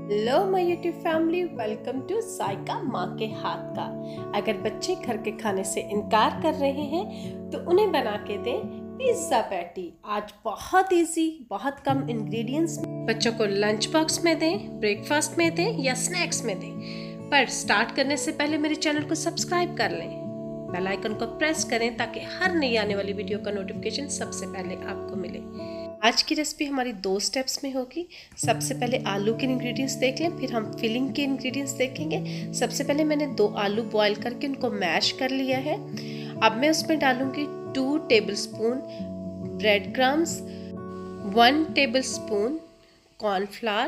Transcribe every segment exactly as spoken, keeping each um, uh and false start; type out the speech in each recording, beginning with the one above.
Hello my YouTube family, welcome to Saika माँ के हाथ का। अगर बच्चे घर के खाने से इनकार कर रहे हैं तो उन्हें बना के दें पिज्ज़ा पैटी। आज बहुत इजी, बहुत कम इंग्रेडिएंट्स में बच्चों को लंच बॉक्स में दें, ब्रेकफास्ट में दें या स्नैक्स में दें। पर स्टार्ट करने से पहले मेरे चैनल को सब्सक्राइब कर लें, बेल आइकन को प्रेस करें ताकि हर नई आने वाली वीडियो का नोटिफिकेशन सबसे पहले आपको मिले। आज की रेसिपी हमारी दो स्टेप्स में होगी। सबसे पहले आलू के इंग्रेडिएंट्स देख लें, फिर हम फिलिंग के इंग्रेडिएंट्स देखेंगे। सबसे पहले मैंने दो आलू बॉईल करके उनको मैश कर लिया है। अब मैं उसमें डालूंगी two tablespoon bread crumbs, one tablespoon cornflour.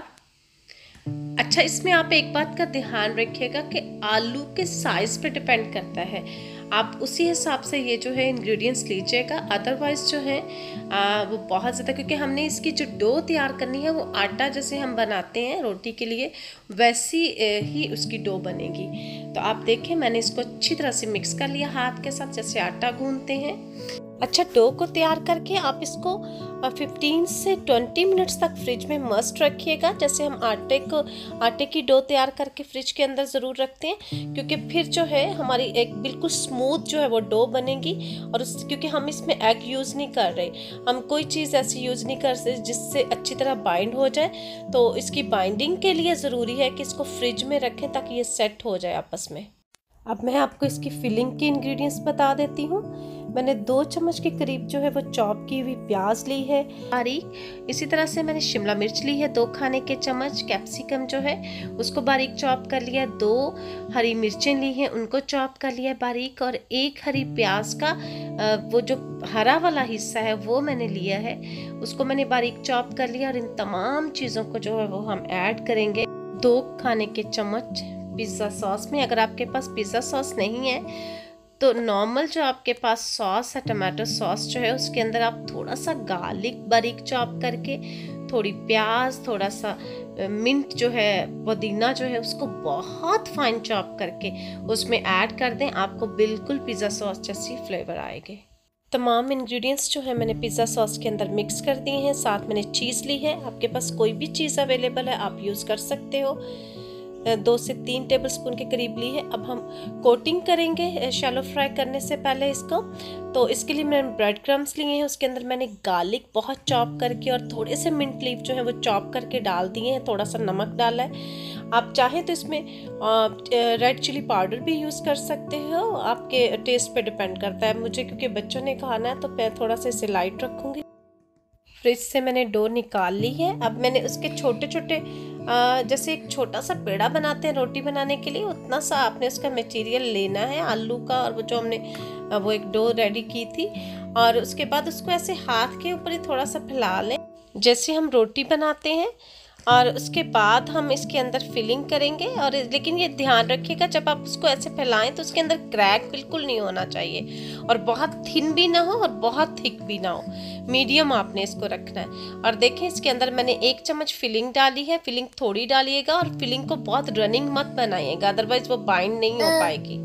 अच्छा, इसमें आप एक बात का ध्यान रखिएगा कि आलू के साइज पे डिपेंड करता है, आप उसी हिसाब से ये जो है इंग्रेडिएंट्स लीजिएगा। अदरवाइज जो है आ, वो बहुत ज़्यादा, क्योंकि हमने इसकी जो डो तैयार करनी है वो आटा जैसे हम बनाते हैं रोटी के लिए वैसी ही उसकी डो बनेगी। तो आप देखें, मैंने इसको अच्छी तरह से मिक्स कर लिया हाथ के साथ, जैसे आटा गूंथते हैं। अच्छा, डो को तैयार करके आप इसको फिफ्टीन से ट्वेंटी मिनट्स तक फ्रिज में मस्ट रखिएगा। जैसे हम आटे को आटे की डो तैयार करके फ्रिज के अंदर ज़रूर रखते हैं, क्योंकि फिर जो है हमारी एक बिल्कुल स्मूथ जो है वो डो बनेगी। और उस क्योंकि हम इसमें एग यूज़ नहीं कर रहे, हम कोई चीज़ ऐसी यूज़ नहीं कर सकते जिससे अच्छी तरह बाइंड हो जाए। तो इसकी बाइंडिंग के लिए ज़रूरी है कि इसको फ्रिज में रखें ताकि ये सेट हो जाए आपस में। अब मैं आपको इसकी फिलिंग के इंग्रेडिएंट्स बता देती हूँ। मैंने दो चम्मच के करीब जो है वो चॉप की हुई प्याज ली है बारीक। इसी तरह से मैंने शिमला मिर्च ली है दो खाने के चम्मच। कैप्सिकम जो है उसको बारीक चॉप कर लिया। दो हरी मिर्चें ली हैं, उनको चॉप कर लिया बारीक। और एक हरी प्याज का वो जो हरा वाला हिस्सा है वो मैंने लिया है, उसको मैंने बारीक चॉप कर लिया। और इन तमाम चीज़ों को जो है वो हम ऐड करेंगे दो खाने के चम्मच पिज़्ज़ा सॉस में। अगर आपके पास पिज़्ज़ा सॉस नहीं है तो नॉर्मल जो आपके पास सॉस है, टमाटो सॉस जो है, उसके अंदर आप थोड़ा सा गार्लिक बारीक चॉप करके, थोड़ी प्याज, थोड़ा सा मिंट जो है, पुदीना जो है, उसको बहुत फाइन चॉप करके उसमें ऐड कर दें। आपको बिल्कुल पिज़्ज़ा सॉस जैसी फ्लेवर आएगी। तमाम इंग्रेडिएंट्स जो है मैंने पिज़्ज़ा सॉस के अंदर मिक्स कर दिए हैं। साथ मैंने चीज़ ली है, आपके पास कोई भी चीज़ अवेलेबल है आप यूज़ कर सकते हो। दो से तीन टेबलस्पून के करीब ली है। अब हम कोटिंग करेंगे शैलो फ्राई करने से पहले इसको। तो इसके लिए मैंने ब्रेड क्रम्स लिए हैं, उसके अंदर मैंने गार्लिक बहुत चॉप करके और थोड़े से मिंट लीफ जो है वो चॉप करके डाल दिए हैं। थोड़ा सा नमक डाला है। आप चाहें तो इसमें रेड चिली पाउडर भी यूज़ कर सकते हो, आपके टेस्ट पे डिपेंड करता है। मुझे क्योंकि बच्चों ने खाना है तो मैं थोड़ा सा इसे लाइट रखूँगी। फ्रिज से मैंने डो निकाल ली है। अब मैंने उसके छोटे छोटे जैसे एक छोटा सा पेड़ा बनाते हैं रोटी बनाने के लिए, उतना सा आपने उसका मटेरियल लेना है आलू का। और वो जो हमने वो एक डो रेडी की थी, और उसके बाद उसको ऐसे हाथ के ऊपर ही थोड़ा सा फैला लें जैसे हम रोटी बनाते हैं। और उसके बाद हम इसके अंदर फिलिंग करेंगे। और लेकिन ये ध्यान रखिएगा, जब आप उसको ऐसे फैलाएं तो उसके अंदर क्रैक बिल्कुल नहीं होना चाहिए, और बहुत थिन भी ना हो और बहुत थिक भी ना हो, मीडियम आपने इसको रखना है। और देखें, इसके अंदर मैंने एक चम्मच फिलिंग डाली है। फिलिंग थोड़ी डालिएगा और फिलिंग को बहुत रनिंग मत बनाइएगा, अदरवाइज वो बाइंड नहीं हो पाएगी।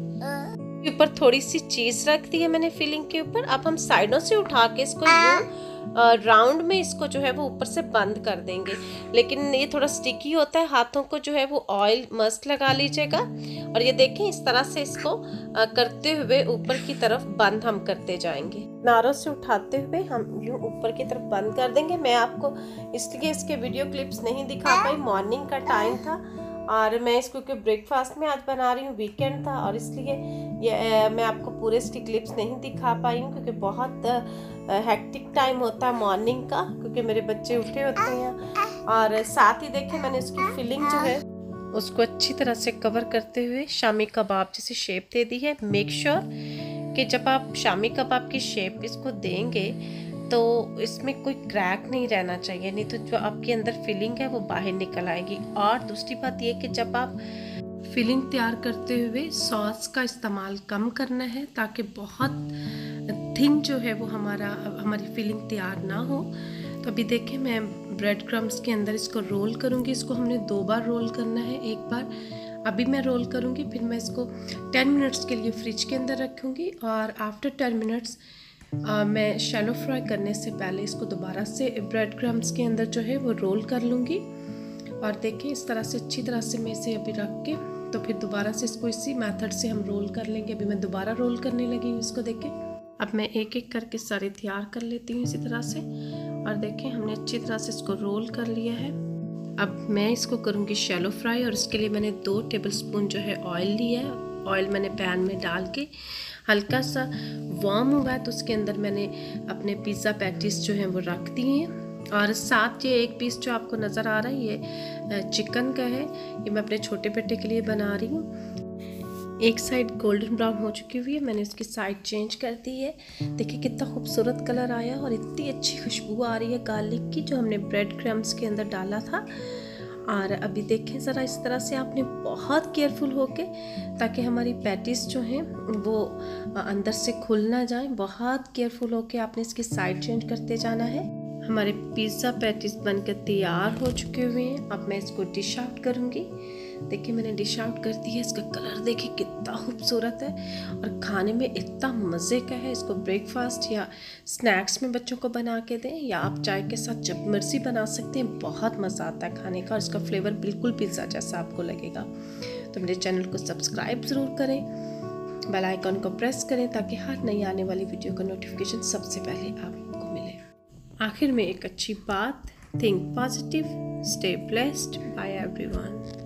ऊपर थोड़ी सी चीज़ रख दी है मैंने फिलिंग के ऊपर। अब हम साइडों से उठा के इसको यूं राउंड में इसको जो है वो ऊपर से बंद कर देंगे। लेकिन ये थोड़ा स्टिकी होता है, हाथों को जो है वो ऑयल मस्त लगा लीजिएगा। और ये देखें, इस तरह से इसको करते हुए ऊपर की तरफ बंद हम करते जाएंगे। नारों से उठाते हुए हम यूं ऊपर की तरफ बंद कर देंगे। मैं आपको इसलिए इसके वीडियो क्लिप्स नहीं दिखा पाई, मॉर्निंग का टाइम था और मैं इसको क्योंकि ब्रेकफास्ट में आज बना रही हूँ, वीकेंड था, और इसलिए ये मैं आपको पूरे इसकी क्लिप्स नहीं दिखा पाई हूँ, क्योंकि बहुत हेक्टिक टाइम होता है मॉर्निंग का, क्योंकि मेरे बच्चे उठे होते हैं। और साथ ही देखें, मैंने उसकी फिलिंग जो है उसको अच्छी तरह से कवर करते हुए शामी कबाब जैसी शेप दे दी है। मेक श्योर कि जब आप शामी कबाब की शेप इसको देंगे तो इसमें कोई क्रैक नहीं रहना चाहिए, नहीं तो जो आपके अंदर फिलिंग है वो बाहर निकल आएगी। और दूसरी बात ये कि जब आप फिलिंग तैयार करते हुए सॉस का इस्तेमाल कम करना है, ताकि बहुत थिन जो है वो हमारा हमारी फिलिंग तैयार ना हो। तो अभी देखें, मैं ब्रेड क्रम्स के अंदर इसको रोल करूँगी। इसको हमने दो बार रोल करना है, एक बार अभी मैं रोल करूँगी, फिर मैं इसको टेन मिनट्स के लिए फ्रिज के अंदर रखूँगी। और आफ्टर टेन मिनट्स आ, मैं शैलो फ्राई करने से पहले इसको दोबारा से ब्रेड क्रम्स के अंदर जो है वो रोल कर लूँगी। और देखिए इस तरह से अच्छी तरह से मैं इसे अभी रख के तो फिर दोबारा से इसको इसी मेथड से हम रोल कर लेंगे। अभी मैं दोबारा रोल करने लगी हूँ इसको। देखें अब मैं एक एक करके सारे तैयार कर लेती हूँ इसी तरह से। और देखें हमने अच्छी तरह से इसको रोल कर लिया है। अब मैं इसको करूँगी शैलो फ्राई, और इसके लिए मैंने दो टेबलस्पून जो है ऑयल लिया है। ऑयल मैंने पैन में डाल के हल्का सा वार्म हुआ है तो उसके अंदर मैंने अपने पिज़्ज़ा पैटीज जो हैं वो रख दिए हैं। और साथ ये एक पीस जो आपको नज़र आ रहा है ये चिकन का है, ये मैं अपने छोटे बेटे के लिए बना रही हूँ। एक साइड गोल्डन ब्राउन हो चुकी हुई है, मैंने इसकी साइड चेंज कर दी है। देखिए कितना खूबसूरत कलर आया और इतनी अच्छी खुशबू आ रही है गार्लिक की जो हमने ब्रेड क्रम्स के अंदर डाला था। और अभी देखें ज़रा इस तरह से आपने बहुत केयरफुल होके, ताकि हमारी पैटीज जो हैं वो अंदर से खुल ना जाए, बहुत केयरफुल होके आपने इसकी साइड चेंज करते जाना है। हमारे पिज़्ज़ा पैटीज बनकर तैयार हो चुके हुए हैं। अब मैं इसको डिश आउट करूँगी। देखिए मैंने डिश आउट कर दी है। इसका कलर देखिए कितना खूबसूरत है और खाने में इतना मज़े का है। इसको ब्रेकफास्ट या स्नैक्स में बच्चों को बना के दें, या आप चाय के साथ जब मर्जी बना सकते हैं। बहुत मज़ा आता है खाने का और इसका फ्लेवर बिल्कुल पिज़्ज़ा जैसा आपको लगेगा। तो मेरे चैनल को सब्सक्राइब ज़रूर करें, बेल आइकन को प्रेस करें ताकि हर नई आने वाली वीडियो का नोटिफिकेशन सबसे पहले आपको मिले। आखिर में एक अच्छी बात, think positive, stay blessed, bye everyone.